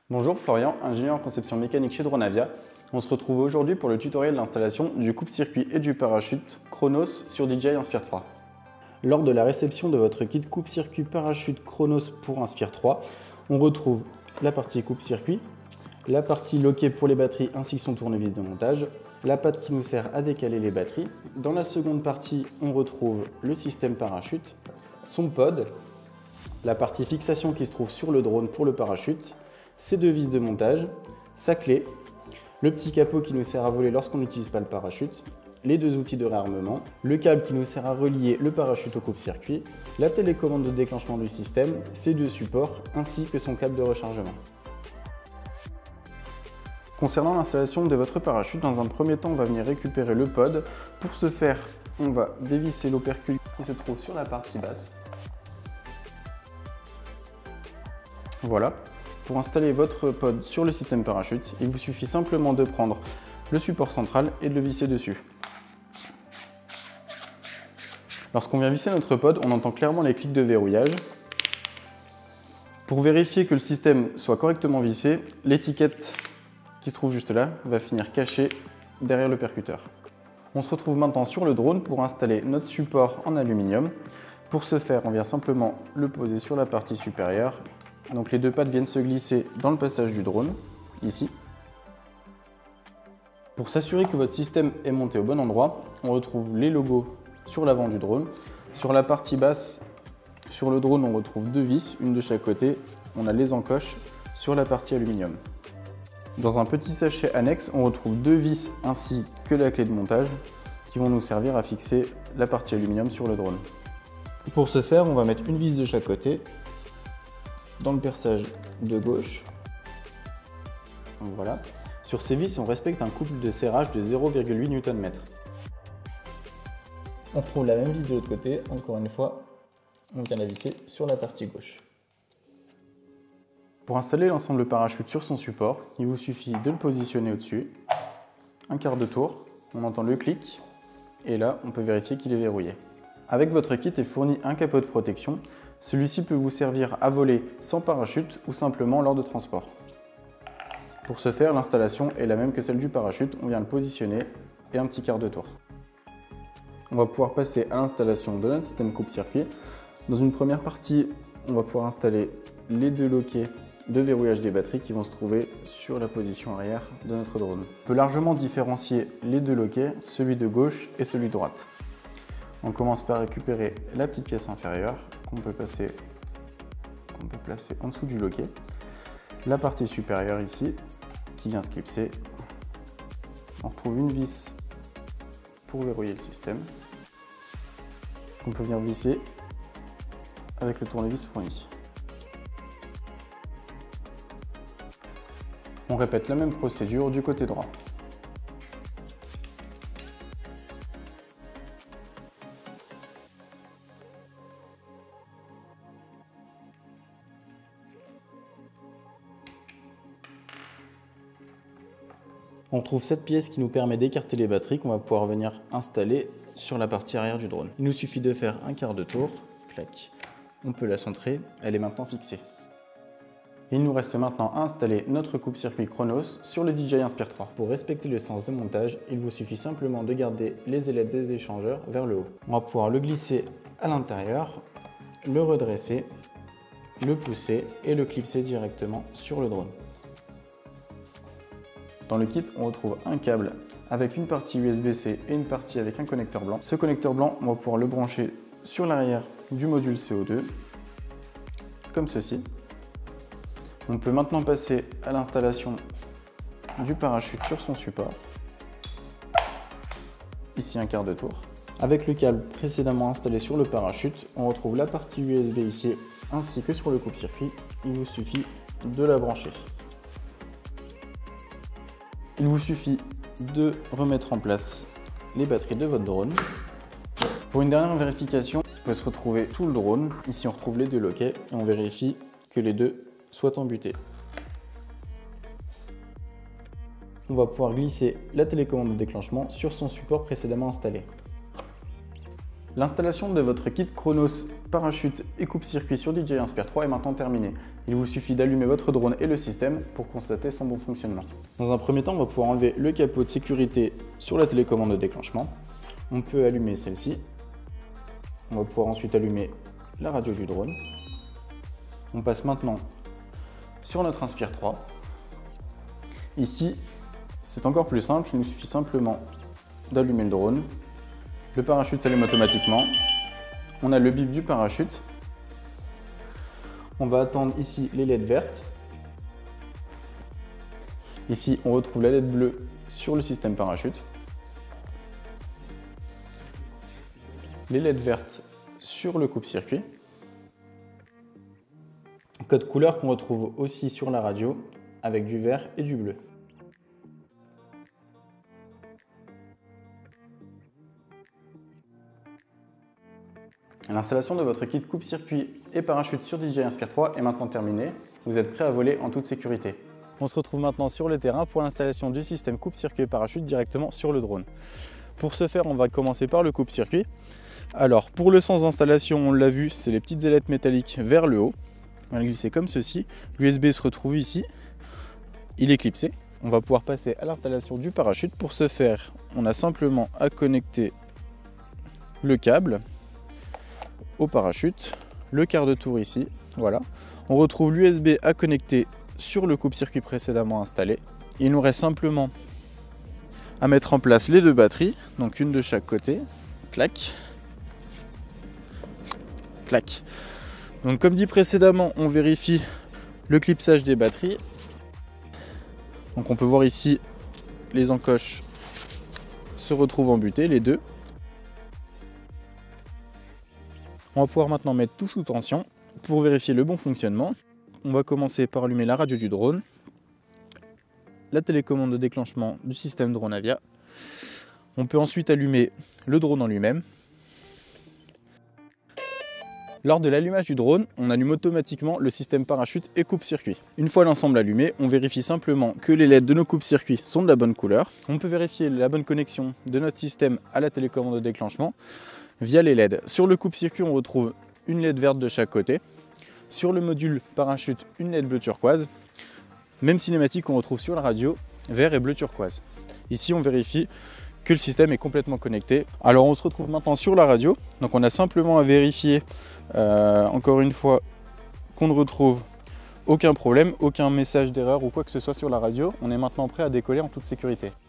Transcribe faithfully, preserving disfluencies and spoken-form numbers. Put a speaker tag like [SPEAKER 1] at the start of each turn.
[SPEAKER 1] Bonjour, Florian, ingénieur en conception mécanique chez Dronavia. On se retrouve aujourd'hui pour le tutoriel d'installation du coupe-circuit et du parachute Kronos sur D J I Inspire trois. Lors de la réception de votre kit coupe-circuit parachute Kronos pour Inspire trois, on retrouve la partie coupe-circuit, la partie loquée pour les batteries ainsi que son tournevis de montage, la patte qui nous sert à décaler les batteries. Dans la seconde partie, on retrouve le système parachute, son pod, la partie fixation qui se trouve sur le drone pour le parachute, ses deux vis de montage, sa clé, le petit capot qui nous sert à voler lorsqu'on n'utilise pas le parachute, les deux outils de réarmement, le câble qui nous sert à relier le parachute au coupe-circuit, la télécommande de déclenchement du système, ses deux supports ainsi que son câble de rechargement. Concernant l'installation de votre parachute, dans un premier temps, on va venir récupérer le pod. Pour ce faire, on va dévisser l'opercule qui se trouve sur la partie basse. Voilà. Pour installer votre pod sur le système parachute, il vous suffit simplement de prendre le support central et de le visser dessus. Lorsqu'on vient visser notre pod, on entend clairement les clics de verrouillage. Pour vérifier que le système soit correctement vissé, l'étiquette qui se trouve juste là va finir cachée derrière le percuteur. On se retrouve maintenant sur le drone pour installer notre support en aluminium. Pour ce faire, on vient simplement le poser sur la partie supérieure. Donc les deux pattes viennent se glisser dans le passage du drone, ici. Pour s'assurer que votre système est monté au bon endroit, on retrouve les logos sur l'avant du drone. Sur la partie basse, sur le drone, on retrouve deux vis, une de chaque côté. On a les encoches sur la partie aluminium. Dans un petit sachet annexe, on retrouve deux vis ainsi que la clé de montage qui vont nous servir à fixer la partie aluminium sur le drone. Pour ce faire, on va mettre une vis de chaque côté dans le perçage de gauche. Voilà. Sur ces vis, on respecte un couple de serrage de zéro virgule huit newton mètre. On trouve la même vis de l'autre côté. Encore une fois, on vient la visser sur la partie gauche. Pour installer l'ensemble parachute sur son support, il vous suffit de le positionner au-dessus, un quart de tour, on entend le clic, et là, on peut vérifier qu'il est verrouillé. Avec votre kit est fourni un capot de protection. Celui-ci peut vous servir à voler sans parachute ou simplement lors de transport. Pour ce faire, l'installation est la même que celle du parachute, on vient le positionner et un petit quart de tour. On va pouvoir passer à l'installation de notre système coupe-circuit. Dans une première partie, on va pouvoir installer les deux loquets de verrouillage des batteries qui vont se trouver sur la position arrière de notre drone. On peut largement différencier les deux loquets, celui de gauche et celui de droite. On commence par récupérer la petite pièce inférieure qu'on peut, passer, qu'on peut placer en dessous du loquet. La partie supérieure ici, qui vient se clipser. On retrouve une vis pour verrouiller le système. On peut venir visser avec le tournevis fourni. On répète la même procédure du côté droit. On trouve cette pièce qui nous permet d'écarter les batteries qu'on va pouvoir venir installer sur la partie arrière du drone. Il nous suffit de faire un quart de tour, clac. On peut la centrer, elle est maintenant fixée. Il nous reste maintenant à installer notre coupe-circuit Kronos sur le D J I Inspire trois. Pour respecter le sens de montage, il vous suffit simplement de garder les ailettes des échangeurs vers le haut. On va pouvoir le glisser à l'intérieur, le redresser, le pousser et le clipser directement sur le drone. Dans le kit, on retrouve un câble avec une partie U S B C et une partie avec un connecteur blanc. Ce connecteur blanc, on va pouvoir le brancher sur l'arrière du module C O deux, comme ceci. On peut maintenant passer à l'installation du parachute sur son support. Ici un quart de tour. Avec le câble précédemment installé sur le parachute, on retrouve la partie U S B ici ainsi que sur le coupe-circuit. Il vous suffit de la brancher. Il vous suffit de remettre en place les batteries de votre drone. Pour une dernière vérification, on peut se retrouver sous le drone. Ici, on retrouve les deux loquets et on vérifie que les deux soient embutés. On va pouvoir glisser la télécommande de déclenchement sur son support précédemment installé. L'installation de votre kit Kronos, parachute et coupe-circuit sur D J I Inspire trois est maintenant terminée. Il vous suffit d'allumer votre drone et le système pour constater son bon fonctionnement. Dans un premier temps, on va pouvoir enlever le capot de sécurité sur la télécommande de déclenchement. On peut allumer celle-ci. On va pouvoir ensuite allumer la radio du drone. On passe maintenant sur notre Inspire trois. Ici, c'est encore plus simple, il nous suffit simplement d'allumer le drone. Le parachute s'allume automatiquement. On a le bip du parachute. On va attendre ici les L E D vertes. Ici, on retrouve la L E D bleue sur le système parachute. Les L E D vertes sur le coupe-circuit. Code couleur qu'on retrouve aussi sur la radio avec du vert et du bleu. L'installation de votre kit coupe-circuit et parachute sur D J I Inspire trois est maintenant terminée. Vous êtes prêt à voler en toute sécurité. On se retrouve maintenant sur le terrain pour l'installation du système coupe-circuit et parachute directement sur le drone. Pour ce faire, on va commencer par le coupe-circuit. Alors, pour le sens d'installation, on l'a vu, c'est les petites ailettes métalliques vers le haut. On va le glisser comme ceci. L'U S B se retrouve ici. Il est clipsé. On va pouvoir passer à l'installation du parachute. Pour ce faire, on a simplement à connecter le câble au parachute, le quart de tour ici, voilà. On retrouve l'U S B à connecter sur le coupe-circuit précédemment installé. Il nous reste simplement à mettre en place les deux batteries, donc une de chaque côté, clac, clac. Donc comme dit précédemment, on vérifie le clipsage des batteries. Donc on peut voir ici les encoches se retrouvent embutées, les deux. On va pouvoir maintenant mettre tout sous tension pour vérifier le bon fonctionnement. On va commencer par allumer la radio du drone, la télécommande de déclenchement du système Dronavia. On peut ensuite allumer le drone en lui-même. Lors de l'allumage du drone, on allume automatiquement le système parachute et coupe-circuit. Une fois l'ensemble allumé, on vérifie simplement que les L E D de nos coupe-circuits sont de la bonne couleur. On peut vérifier la bonne connexion de notre système à la télécommande de déclenchement via les L E D. Sur le coupe-circuit, on retrouve une L E D verte de chaque côté. Sur le module parachute, une L E D bleu turquoise. Même cinématique, on retrouve sur la radio vert et bleu turquoise. Ici, on vérifie que le système est complètement connecté. Alors, on se retrouve maintenant sur la radio. Donc, on a simplement à vérifier, euh, encore une fois, qu'on ne retrouve aucun problème, aucun message d'erreur ou quoi que ce soit sur la radio. On est maintenant prêt à décoller en toute sécurité.